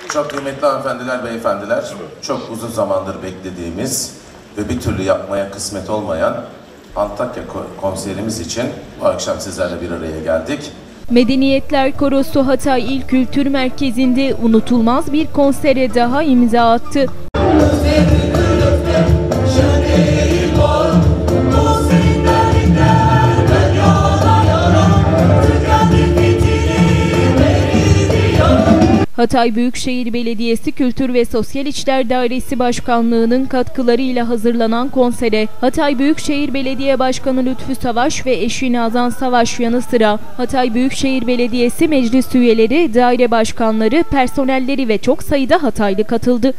Çok kıymetli hanımefendiler, beyefendiler, çok uzun zamandır beklediğimiz ve bir türlü yapmaya kısmet olmayan Antakya konserimiz için bu akşam sizlerle bir araya geldik. Medeniyetler Korosu Hatay İl Kültür Merkezi'nde unutulmaz bir konsere daha imza attı. Hatay Büyükşehir Belediyesi Kültür ve Sosyal İşler Dairesi Başkanlığı'nın katkılarıyla hazırlanan konsere Hatay Büyükşehir Belediye Başkanı Lütfü Savaş ve eşi Nazan Savaş yanı sıra Hatay Büyükşehir Belediyesi meclis üyeleri, daire başkanları, personelleri ve çok sayıda Hataylı katıldı.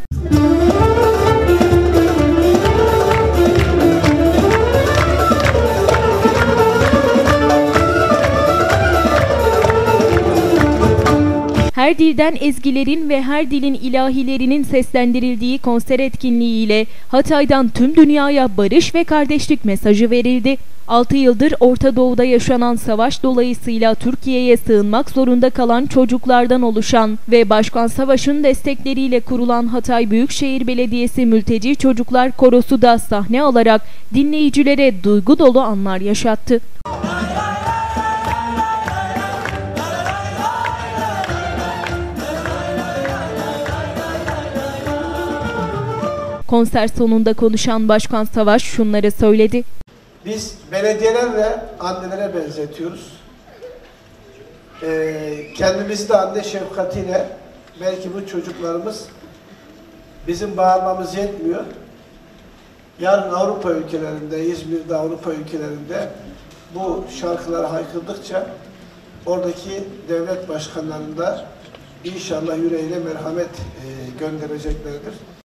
Her dilden ezgilerin ve her dilin ilahilerinin seslendirildiği konser etkinliğiyle Hatay'dan tüm dünyaya barış ve kardeşlik mesajı verildi. 6 yıldır Orta Doğu'da yaşanan savaş dolayısıyla Türkiye'ye sığınmak zorunda kalan çocuklardan oluşan ve Başkan Savaş'ın destekleriyle kurulan Hatay Büyükşehir Belediyesi Mülteci Çocuklar Korosu da sahne alarak dinleyicilere duygu dolu anlar yaşattı. Konser sonunda konuşan Başkan Savaş şunları söyledi. Biz belediyelerle annelere benzetiyoruz. Kendimizi de anne şefkatiyle, belki bu çocuklarımız bizim bağırmamız yetmiyor. Yarın Avrupa ülkelerinde, İzmir'de Avrupa ülkelerinde bu şarkıları haykırdıkça oradaki devlet başkanlarında inşallah yüreğine merhamet göndereceklerdir.